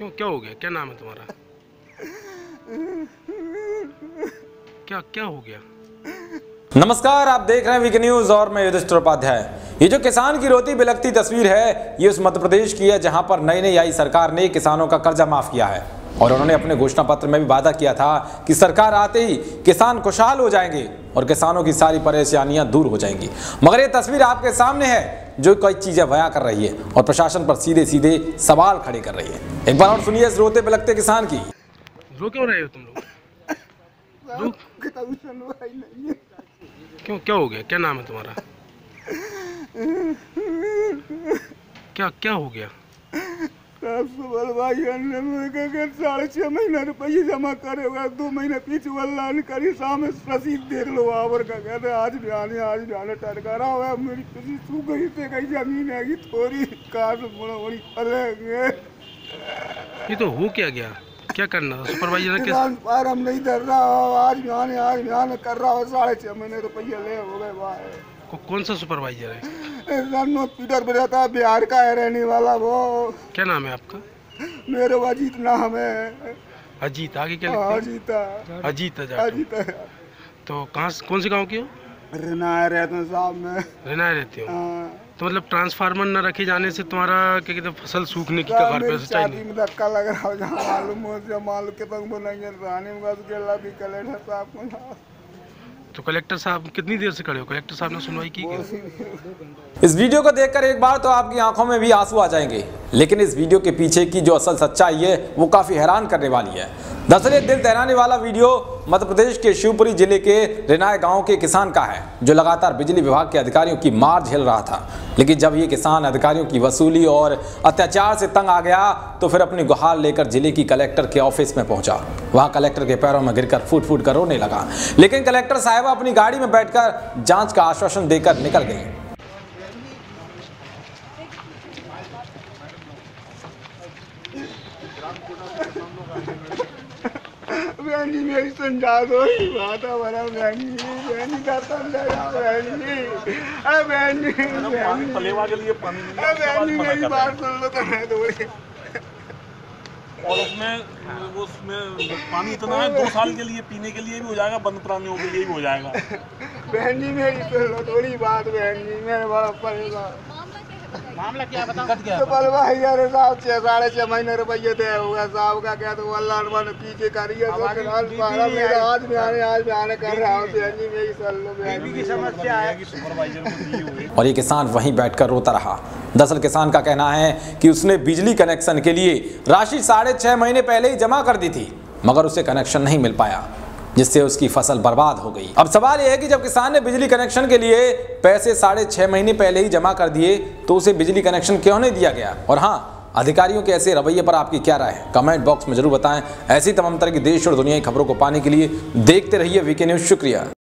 क्यों, क्या हो गया? क्या नाम है तुम्हारा? क्या हो गया? नमस्कार, आप देख रहे हैं वीके न्यूज और मैं युधिष्ठिर उपाध्याय। ये जो किसान की रोती बिलखती तस्वीर है, ये उस मध्य प्रदेश की है जहां पर नई आई सरकार ने किसानों का कर्जा माफ किया है और उन्होंने अपने घोषणा पत्र में भी वादा किया था कि सरकार आते ही किसान खुशहाल हो जाएंगे और किसानों की सारी परेशानियां दूर हो जाएंगी। मगर ये तस्वीर आपके सामने है जो कई चीजें बयां कर रही है और प्रशासन पर सीधे सीधे सवाल खड़े कर रही है। एक बार और सुनिए इस रोते बिलखते किसान की। रो क्यों रहे हो तुम लोग? क्या हो गया? क्या नाम है तुम्हारा? क्या हो गया? 6.5 महीना रुपये जमा करे हुआ 2 महीने पीछे वाला करी सामने रसीद देख लो। आवर का कहते आज भी आने टरकारा हुआ मेरी किसी सूख गई से कहीं जमीन है थोड़ी काश बड़ी फलेंगे। ये तो हो क्या गया? क्या करना था? सुपरवाइजर ने फार्म नहीं धर रहा, आज भी आने कर रहा हो। 6.5 महीने रुपये ले हो गए भाई। कौन सा सुपरवाइजर है? रनोत पीटर बजाता बिहार का है रहने वाला। वो क्या नाम है आपका? मेरे अजीत नाम है। अजीत, आगे क्या लिखते हैं? अजीत। तो कौन से गांव के हो? रेनाय रहते साहब में। रेनाय रहते हो? तो मतलब ट्रांसफार्मर न रखे जाने से तुम्हारा क्या कहते हैं फसल सूखने की कगार पे? छाती में धक्का लग रहा हो जहाँ मालूम के तक बनाएंगे रानी में भी कलेक्टर साहब को। तो कलेक्टर साहब कितनी देर से खड़े हो? कलेक्टर साहब ने सुनवाई की क्या? इस वीडियो को देखकर एक बार तो आपकी आंखों में भी आंसू आ जाएंगे, लेकिन इस वीडियो के पीछे की जो असल सच्चाई है वो काफी हैरान करने वाली है। दरअसल ये दिल दहलाने वाला वीडियो मध्य प्रदेश के शिवपुरी जिले के रेनाय गांव के किसान का है जो लगातार बिजली विभाग के अधिकारियों की मार झेल रहा था। लेकिन जब ये किसान अधिकारियों की वसूली और अत्याचार से तंग आ गया तो फिर अपनी गुहार लेकर जिले की कलेक्टर के ऑफिस में पहुंचा। वहां कलेक्टर के पैरों में गिरकर फूट कर रोने लगा, लेकिन कलेक्टर साहिबा अपनी गाड़ी में बैठकर जांच का आश्वासन देकर निकल गई। बहनी मेरी समझा दो बात हमारा बहनी का समझा बहनी मेरी बात सुन लो तो मैं थोड़ी। और उसमें पानी इतना है 2 साल के लिए पीने के लिए भी हो जाएगा, बंद प्राणियों के लिए भी हो जाएगा। बहनी मेरी सुन लो थोड़ी बात। बहनी मेरे बड़ा परेशान। मामला क्या बता? तो बलवाई यार साहब 6.5 महीने रुपये दे हुआ साहब का क्या तो अल्लाह ने पीछे करिए आज भी आने कर रहा हूँ। मेरी समस्या है सुपरवाइजर को दी हुई। और ये किसान वहीं बैठकर रोता रहा। दरअसल किसान का कहना है कि उसने बिजली कनेक्शन के लिए राशि 6.5 महीने पहले ही जमा कर दी थी, मगर उसे कनेक्शन नहीं मिल पाया, जिससे उसकी फसल बर्बाद हो गई। अब सवाल यह है कि जब किसान ने बिजली कनेक्शन के लिए पैसे 6.5 महीने पहले ही जमा कर दिए तो उसे बिजली कनेक्शन क्यों नहीं दिया गया? और हाँ, अधिकारियों के ऐसे रवैये पर आपकी क्या राय है? कमेंट बॉक्स में जरूर बताएं। ऐसी तमाम तरह की देश और दुनिया की खबरों को पाने के लिए देखते रहिए वीके न्यूज। शुक्रिया।